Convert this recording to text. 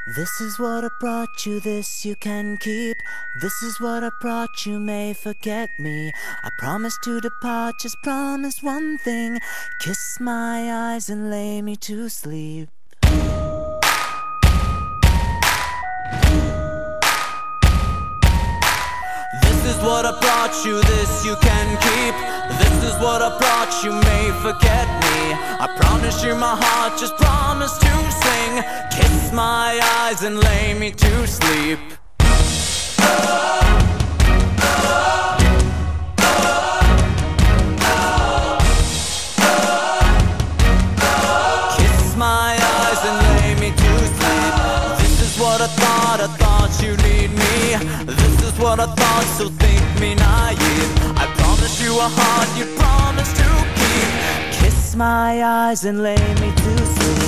This is what I brought you, this you can keep. This is what I brought you, may forget me. I promise to depart, just promise one thing. Kiss my eyes and lay me to sleep. This is what I brought you, this you can keep. This is what I brought you, may forget me. I promise you my heart, just promise to sing. Kiss my eyes and lay me to sleep. Kiss my eyes and lay me to sleep. This is what I thought you'd need me. This is what I thought, so think me naive. I promise you a heart you promise to keep. Kiss my eyes and lay me to sleep.